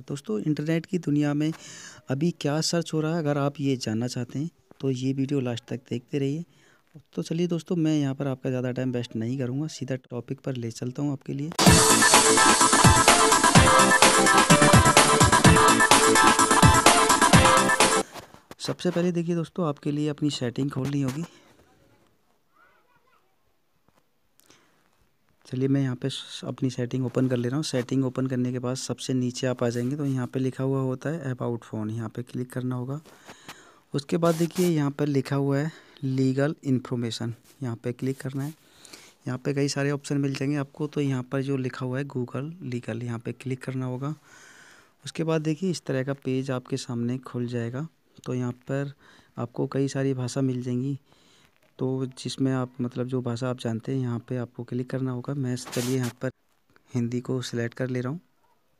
दोस्तों इंटरनेट की दुनिया में अभी क्या सर्च हो रहा है, अगर आप ये जानना चाहते हैं तो ये वीडियो लास्ट तक देखते रहिए। तो चलिए दोस्तों, मैं यहाँ पर आपका ज़्यादा टाइम वेस्ट नहीं करूँगा, सीधा टॉपिक पर ले चलता हूँ आपके लिए। सबसे पहले देखिए दोस्तों, आपके लिए अपनी सेटिंग खोलनी होगी। चलिए मैं यहाँ पे अपनी सेटिंग ओपन कर ले रहा हूँ। सेटिंग ओपन करने के बाद सबसे नीचे आप आ जाएंगे तो यहाँ पे लिखा हुआ होता है अबाउट फ़ोन, यहाँ पे क्लिक करना होगा। उसके बाद देखिए यहाँ पर लिखा हुआ है लीगल इन्फॉर्मेशन, यहाँ पे क्लिक करना है। यहाँ पे कई सारे ऑप्शन मिल जाएंगे आपको, तो यहाँ पर जो लिखा हुआ है गूगल लीगल, यहाँ पे क्लिक करना होगा। उसके बाद देखिए इस तरह का पेज आपके सामने खुल जाएगा। तो यहाँ पर आपको कई सारी भाषा मिल जाएंगी, तो जिसमें आप मतलब जो भाषा आप जानते हैं यहाँ पे आपको क्लिक करना होगा। मैं चलिए यहाँ पर हिंदी को सिलेक्ट कर ले रहा हूँ।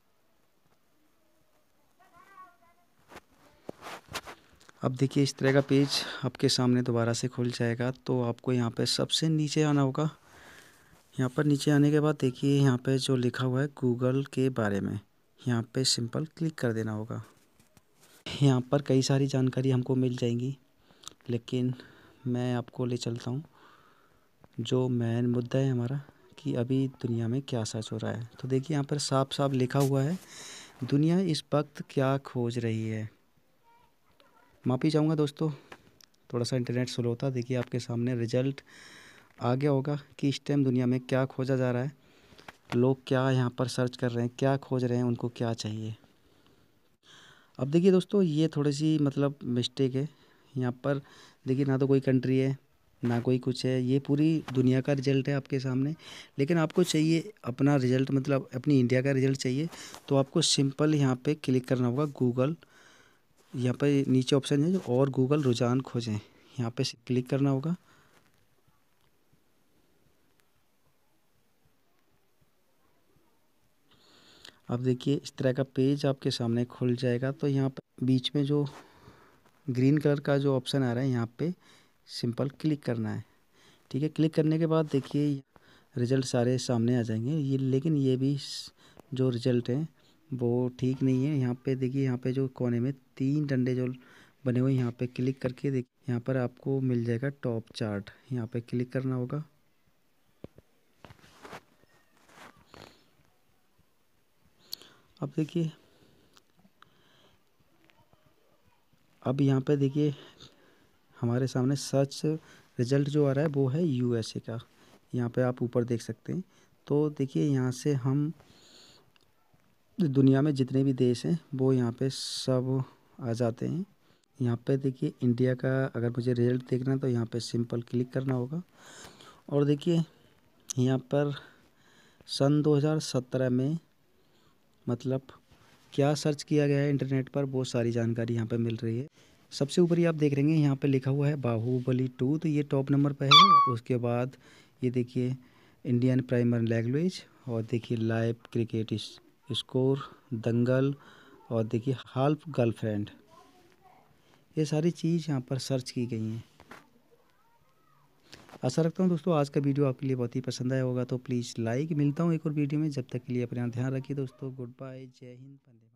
अब देखिए इस तरह का पेज आपके सामने दोबारा से खुल जाएगा। तो आपको यहाँ पे सबसे नीचे आना होगा। यहाँ पर नीचे आने के बाद देखिए यहाँ पे जो लिखा हुआ है गूगल के बारे में, यहाँ पे सिंपल क्लिक कर देना होगा। यहाँ पर कई सारी जानकारी हमको मिल जाएंगी, लेकिन मैं आपको ले चलता हूँ जो मेन मुद्दा है हमारा, कि अभी दुनिया में क्या सर्च हो रहा है। तो देखिए यहाँ पर साफ साफ लिखा हुआ है दुनिया इस वक्त क्या खोज रही है। माफ़ी चाहूँगा दोस्तों, थोड़ा सा इंटरनेट स्लो होता। देखिए आपके सामने रिजल्ट आ गया होगा कि इस टाइम दुनिया में क्या खोजा जा रहा है, लोग क्या यहाँ पर सर्च कर रहे हैं, क्या खोज रहे हैं, उनको क्या चाहिए। अब देखिए दोस्तों, ये थोड़ी सी मतलब मिस्टेक है। यहाँ पर देखिए ना तो कोई कंट्री है ना कोई कुछ है, ये पूरी दुनिया का रिज़ल्ट है आपके सामने। लेकिन आपको चाहिए अपना रिज़ल्ट, मतलब अपनी इंडिया का रिज़ल्ट चाहिए, तो आपको सिंपल यहाँ पे क्लिक करना होगा गूगल। यहाँ पे नीचे ऑप्शन है जो और गूगल रुझान खोजें, यहाँ पे क्लिक करना होगा। अब देखिए इस तरह का पेज आपके सामने खुल जाएगा। तो यहाँ पर बीच में जो ग्रीन कलर का जो ऑप्शन आ रहा है, यहाँ पे सिंपल क्लिक करना है। ठीक है, क्लिक करने के बाद देखिए रिज़ल्ट सारे सामने आ जाएंगे। ये लेकिन ये भी जो रिज़ल्ट है वो ठीक नहीं है। यहाँ पे देखिए, यहाँ पे जो कोने में 3 डंडे जो बने हुए हैं, यहाँ पे क्लिक करके देखिए यहाँ पर आपको मिल जाएगा टॉप चार्ट, यहाँ पे क्लिक करना होगा। अब देखिए, अब यहाँ पे देखिए हमारे सामने सर्च रिज़ल्ट जो आ रहा है वो है यूएसए का। यहाँ पे आप ऊपर देख सकते हैं। तो देखिए यहाँ से हम दुनिया में जितने भी देश हैं वो यहाँ पे सब आ जाते हैं। यहाँ पे देखिए इंडिया का अगर मुझे रिज़ल्ट देखना है तो यहाँ पे सिंपल क्लिक करना होगा। और देखिए यहाँ पर सन 2017 में मतलब क्या सर्च किया गया है इंटरनेट पर, वो सारी जानकारी यहाँ पे मिल रही है। सबसे ऊपर ही आप देख रहे हैं यहाँ पे लिखा हुआ है बाहुबली 2, तो ये टॉप नंबर पे है। उसके बाद ये देखिए इंडियन प्राइमरी लैंग्वेज, और देखिए लाइव क्रिकेट स्कोर, दंगल, और देखिए हाल्फ गर्लफ्रेंड, ये सारी चीज़ यहाँ पर सर्च की गई हैं। आशा रखता हूँ दोस्तों आज का वीडियो आपके लिए बहुत ही पसंद आया होगा, तो प्लीज़ लाइक। मिलता हूँ एक और वीडियो में, जब तक के लिए अपना ध्यान रखिए दोस्तों। गुड बाय, जय हिंद, वंदे मातरम।